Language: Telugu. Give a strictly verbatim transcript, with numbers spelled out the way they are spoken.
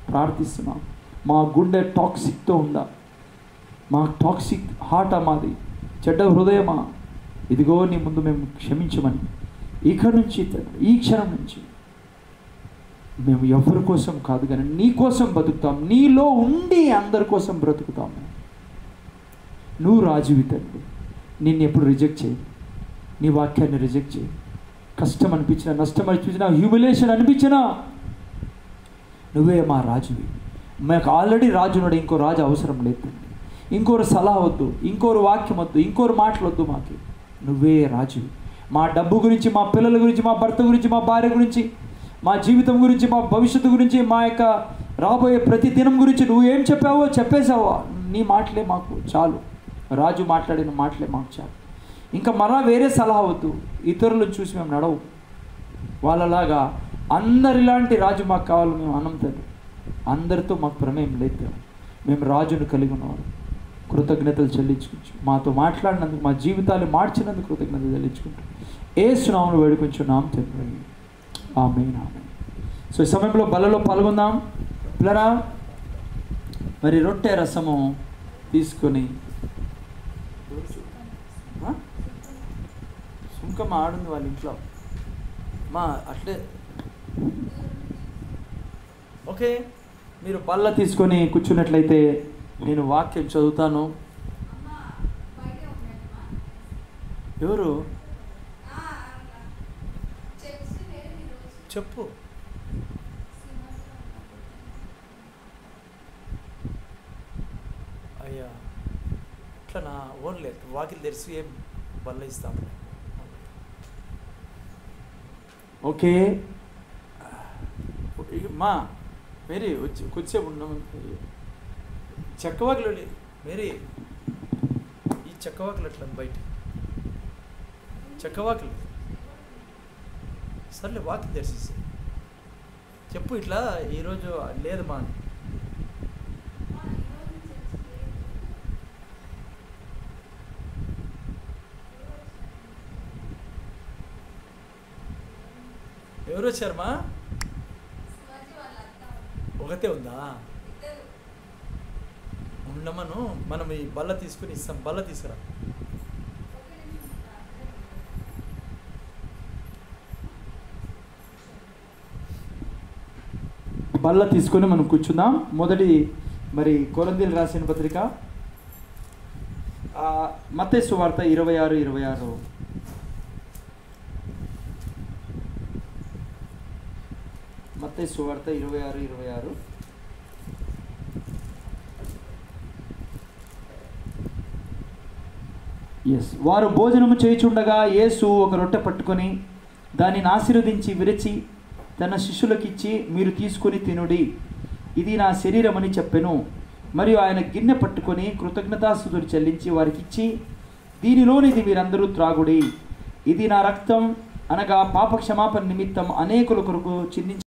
ప్రార్థిస్తున్నాం. మా గుండె టాక్సిక్తో ఉందా? మా టాక్సిక్ హార్టా మాది, చెడ్డ హృదయమా? ఇదిగో నీ ముందు మేము క్షమించమని ఇక నుంచి ఈ క్షణం నుంచి మేము ఎవరి కోసం కాదు కానీ నీ కోసం బతుకుతాం. నీలో ఉండి అందరి కోసం బ్రతుకుతాము. నువ్వు రాజువి తండ్రి. నిన్ను ఎప్పుడు రిజెక్ట్ చేయి. నీ వాక్యాన్ని రిజెక్ట్ చేయి. కష్టం అనిపించినా, నష్టం అనిపించినా, హ్యూమిలేషన్ అనిపించినా నువ్వే మా రాజువి. మాకు ఆల్రెడీ రాజున్నాడు, ఇంకో రాజు అవసరం లేదు. ఇంకోరు సలహా వద్దు, ఇంకోరు వాక్యం వద్దు, ఇంకోరు మాటలు వద్దు. మాకు నువ్వే రాజువి. మా డబ్బు గురించి, మా పిల్లల గురించి, మా భర్త గురించి, మా భార్య గురించి, మా జీవితం గురించి, మా భవిష్యత్తు గురించి, మా యొక్క రాబోయే ప్రతి దినం గురించి నువ్వు ఏం చెప్పావో చెప్పేశావో నీ మాటలే మాకు చాలు. రాజు మాట్లాడిన మాటలే మాకు చాలు. ఇంకా మరలా వేరే సలహా వద్దు. ఇతరులను చూసి మేము నడవు. వాళ్ళలాగా అందరిలాంటి రాజు మాకు కావాలి మేము అనంతది. అందరితో మాకు ప్రమేయం లేదు. మేము రాజును కలిగి ఉన్నవారు. కృతజ్ఞతలు చెల్లించుకుంటూ మాతో మాట్లాడినందుకు, మా జీవితాలు మార్చినందుకు కృతజ్ఞతలు చెల్లించుకుంటాం. యేసు నామములో వేడుకొంచున్నాం తండ్రి. ఆమేన్, ఆమేన్. సో ఈ సమయంలో బలలో పాల్గొందాం పిల్లరా. మరి రొట్టె రసము తీసుకొని సుంకం ఆడుంది వాళ్ళ ఇంట్లో మా అట్లే. ఓకే, మీరు బల్ల తీసుకొని కూర్చున్నట్లయితే నేను వాక్యం చదువుతాను. ఎవరు చెప్పు. అయ్యా ఇట్లా నా ఓన్లే వాకిలు తెరిచి ఏం బల్ల ఇస్తాము. ఓకే మా మేరీ వచ్చి కొద్దిసేపు ఉన్నాము. చెక్కవాకులు మేరీ, ఈ చెక్కవాకులు ఎట్లా బయట చెక్కవాకులు సర్లే వాకిలు తెరిచేసి చెప్పు. ఇట్లా ఈరోజు లేదు మా ఎవరు వచ్చారమ్మా? ఒకతే ఉందా? ఉండమను. మనం ఈ బల్ల తీసుకుని ఇస్తాం. బల్ల తీసుకురా. బల్ల తీసుకొని మనం కూర్చుందాం. మొదటి మరి కొరింథీయులకు రాసిన పత్రిక మత్తయి సువార్త ఇరవై ఆరు ఇరవై ఆరు మత్తయి సువార్త ఇరవై ఆరు ఇరవై ఆరు ఎస్. వారు భోజనము చేయుచుండగా యేసు ఒక రొట్టె పట్టుకొని దానిని ఆశీర్వదించి విరిచి తన శిష్యులకిచ్చి, మీరు తీసుకొని తినుడి, ఇది నా శరీరం అని చెప్పెను. మరియు ఆయన గిన్నె పట్టుకొని కృతజ్ఞతాస్తుతులు చెల్లించి వారికి ఇచ్చి, దీనిలోనిది మీరందరూ త్రాగుడి, ఇది నా రక్తం, అనగా పాప క్షమాపణ నిమిత్తం అనేకుల కొరకు చిందించి